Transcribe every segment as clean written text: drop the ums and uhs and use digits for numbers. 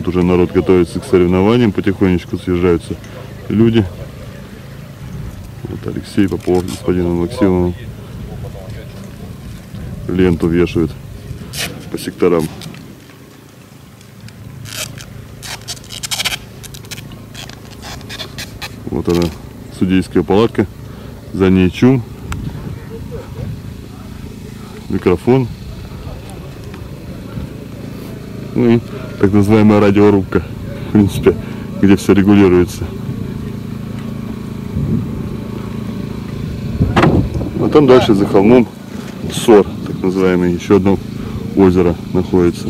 Вот уже народ готовится к соревнованиям, потихонечку съезжаются люди. Вот Алексей Попов, господином Максимовым. Ленту вешают по секторам. Вот она, судейская палатка. За ней чум. Микрофон. Ну и так называемая радиорубка, в принципе, где все регулируется. А там дальше за холмом Сор, так называемый, еще одно озеро находится.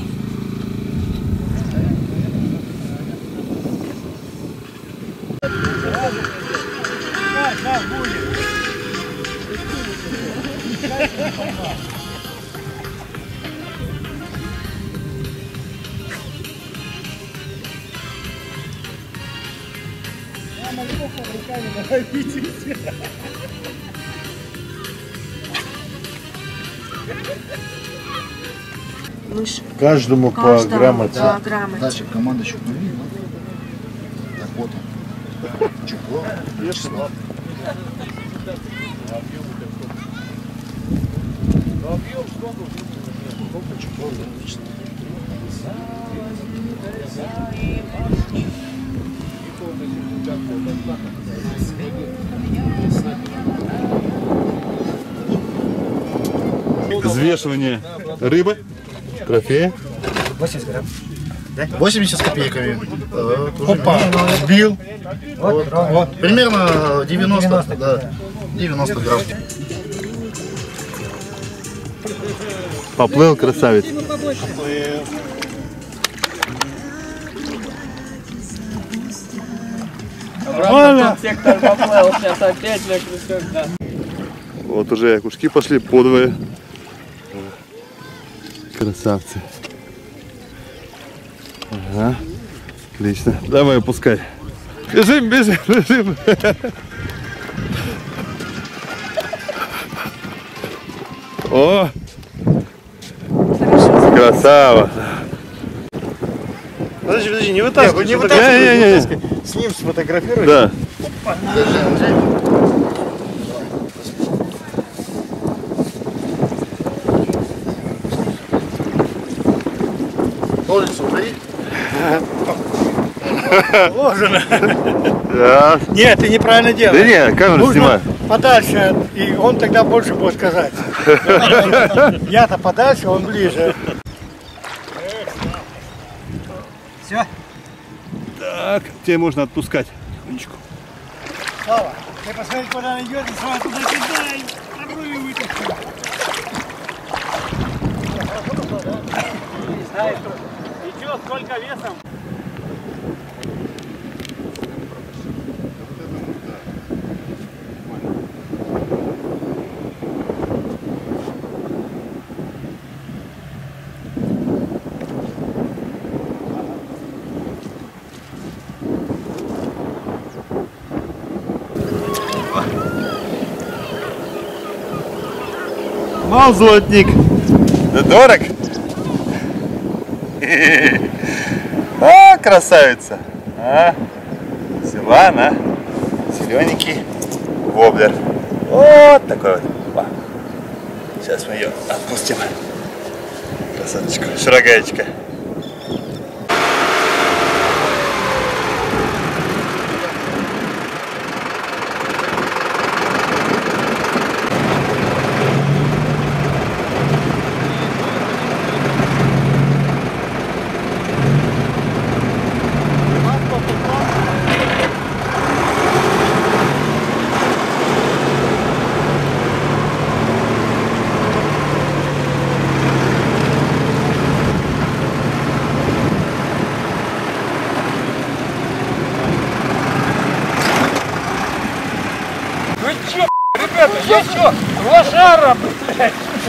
Каждому по грамоте. Да, грамоте. Дальше команда Чугуни. Так вот он. Чугуни. Взвешивание рыбы, трофея. 80 грамм. 80 с копейками. Опа, сбил. Вот. Примерно 90, да, 90 грамм. Поплыл красавец. Обратно сектор поплыл, сейчас опять на крючок, да. Вот уже кушки пошли подвое. Красавцы. Ага, отлично. Давай, опускай. Бежим, бежим, бежим. О! Красава. Подожди, подожди, не вытаскивай. Не вытаскивай. С ним сфотографируй. Да. Ножницы убери. Положено. Да. Нет, ты неправильно делаешь. Да не, камеру снимай. Подальше, и он тогда больше будет сказать. Я-то подальше, он ближе. Все? Так, тебе можно отпускать. Слава, ты посмотри, куда она идет, и сразу туда кидай. Попробуй вытащить. Не знаю, идет, сколько весом? Мал золотник. Да дорог. А, красавица. А, взяла она зелененький воблер. Вот такой вот. Сейчас мы ее отпустим. Красоточка, шарогаечка. Ребята, я что, лошара, блядь,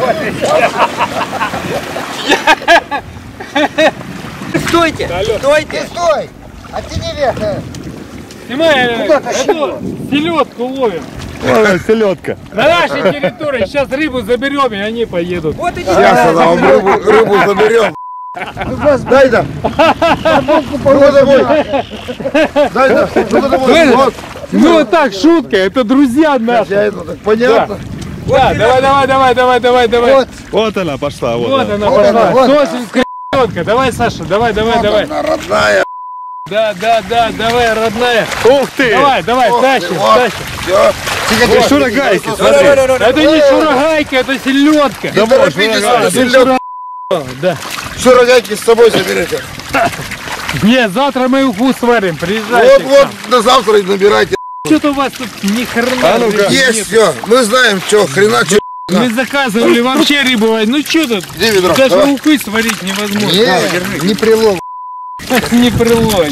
Стойте, стойте! Стой! Оттяни вверх! Снимай, эту селедку ловим. Ой, селедка. На нашей территории сейчас рыбу заберем, и они поедут. Вот и Сейчас рыбу заберем. Дай да. Что домой? Дай да. Что домой? Вот. Ну вот так, шутка, это друзья наши. Я это так понятно. Да, давай. Вот она пошла, Вот она Вот она, пошла. вот. Сосенка, давай, Саша, давай. Она родная. Да, давай, родная. Ух ты! Давай, тащим. Все. Ты шурагайки, смотри. Это не шурагайка, это селедка. Не торопитесь, Это селедку. Да. Шурагайки с собой заберете. Не, завтра мы уху сварим, приезжайте. Вот, на завтра и набирайте. Что-то у вас тут ни хрена. А ну-ка. Есть все. Мы знаем, что хрена, что. Мы заказывали вообще рыбу. Ну что тут? Где ведро? Даже Давай. ухы сварить невозможно. Не прилов. Не прилой.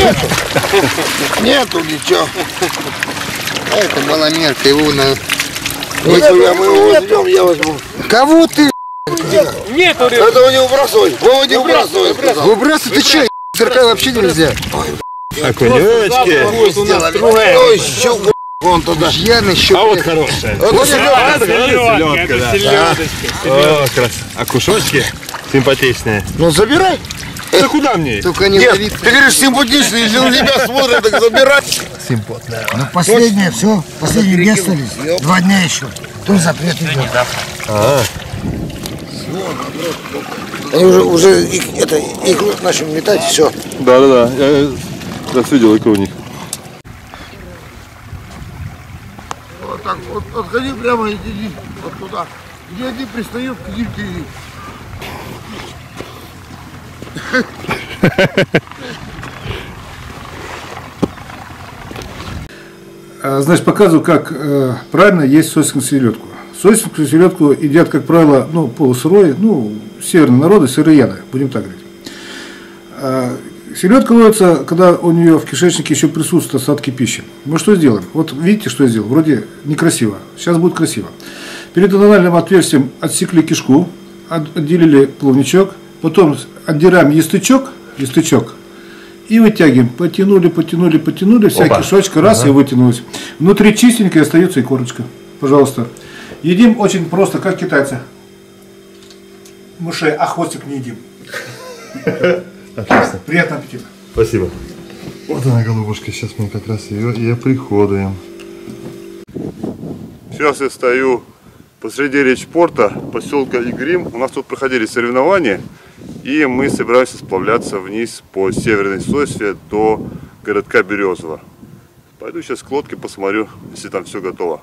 Нету ничего. Это маломерка, его на... Если мы его возьмем, я возьму. Кого ты? Нету рыбы. Этого не выбрасывай. Вова не выбрасывай. Выбрасывай, ты че? Зеркал вообще нельзя. Окунечки. Ой, щука, вон туда. Пьяный еще. А вот хорошая. Вот селедка. Селедка, да. Селедочка. О, а кушочки симпатичные. Ну забирай. Да куда мне? Только не Нет, лови. ты говоришь симпатичный, если на тебя смотрят, так забирай. Ну, последнее все. Последние две остались. 2 дня еще. Тут запрет идет. Они уже их начали метать, все. Да. Я видел икру у них. Вот так вот, отходи прямо и иди вот туда. Где они пристают, к ним иди. Значит, показываю, как правильно есть сосисную селедку. Сосисную селедку едят, как правило, полусырой, северные народы, сыроеды, будем так говорить. Селедка ловится, когда у нее в кишечнике еще присутствуют остатки пищи. Мы что сделаем? Вот видите, что я сделал? Вроде некрасиво. Сейчас будет красиво. Перед анальным отверстием отсекли кишку, отделили плавничок, потом отдираем естычок, и вытягиваем. Потянули, вся кишочка, раз, и вытянулась. Внутри чистенькая остается и корочка. Пожалуйста. Едим очень просто, как китайцы. Мышей, а хвостик не едим. Отлично. Приятного аппетита. Спасибо. Вот она, голубушка. Сейчас мы как раз ее и оприходуем. Сейчас я стою посреди речпорта поселка Игрим. У нас тут проходили соревнования. И мы собираемся сплавляться вниз по северной Сосьве до городка Березово. Пойду сейчас к лодке посмотрю, если там все готово.